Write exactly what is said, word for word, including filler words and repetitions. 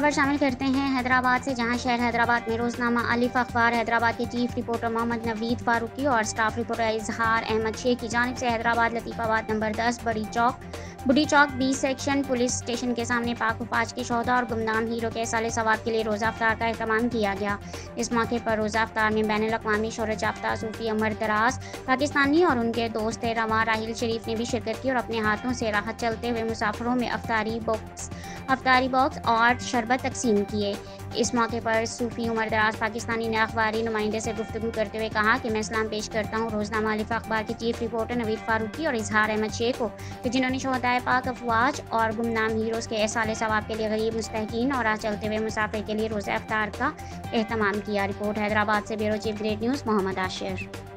खबर शामिल करते हैं हैदराबाद से, जहां शहर हैदराबाद में रोजनामा अलिफ अखबार हैदराबाद के चीफ रिपोर्टर मोहम्मद नवीद फारूकी और स्टाफ रिपोर्टर इजहार अहमद शेख की जानिब से हैदराबाद लतीफ़ाबाद नंबर दस बड़ी चौक बुढ़ी चौक बी सेक्शन पुलिस स्टेशन के सामने पाक वफाज के शोहदा और गुमनाम हीरो के साले सवाब के लिए रोज़ा अफ्तार का एहतमाम किया गया। इस मौके पर रोज़ा अफ्तार में बैनुल अक़वामी शोहरत याफ्ता सूफी अमर दराज पाकिस्तानी और उनके दोस्त रवा राहिल शरीफ ने भी शिरकत की और अपने हाथों से राहत चलते हुए मुसाफिरों में अफ्तारी बॉक्स अफ्तारी बॉक्स और शरबत तकसीम किए। इस मौके पर सूफी उमर दराज पाकिस्तानी ने अखबारी नुमाइंदे से गुफ्तगू करते हुए कहा कि मैं सलाम पेश करता हूँ रोज़नामा अलिफ अखबार के चीफ रिपोर्टर नवीद फारूकी और इजहार अहमद शेख को, कि जिन्होंने शोहदाए पाक अफवाज और गुमनाम हीरोज़ के एहसाले सवाब के लिए गरीब मुस्तहकीन और राह चलते हुए मुसाफिर के लिए रोज़ा अफ्तार का एहतमाम किया। रिपोर्ट हैदराबाद से bureau chief great news Mohammed Ashir.